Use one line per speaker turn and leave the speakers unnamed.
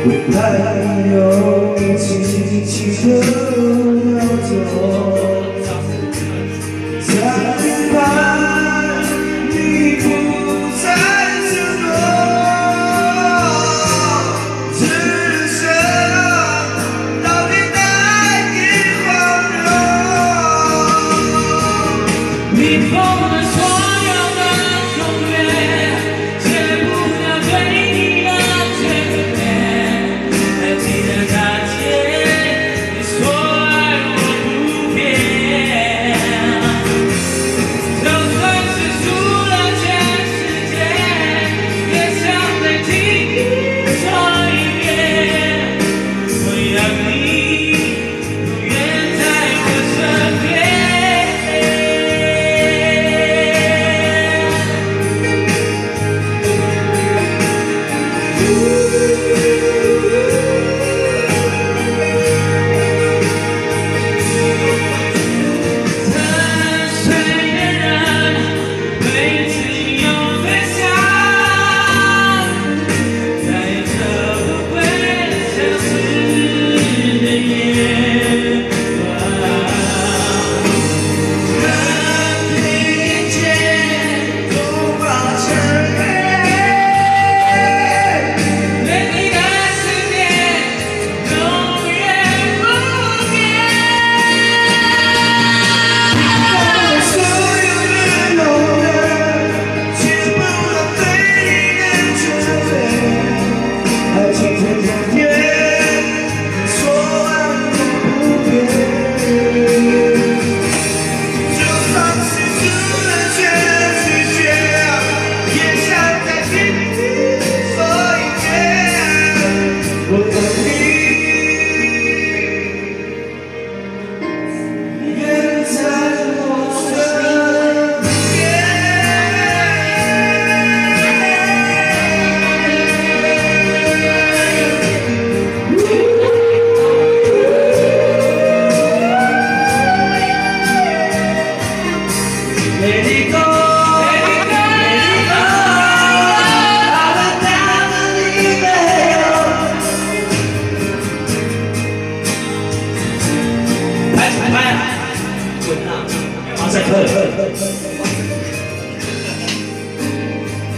为爱有轻轻的摇走，才怕你不再承诺，只剩到底难以荒谬。你碰了所有的永远，戒不了对你的眷恋。还记得那天，你说爱我不变。就算是输了全世界，也想再听你说一遍。我要你永远在我身边。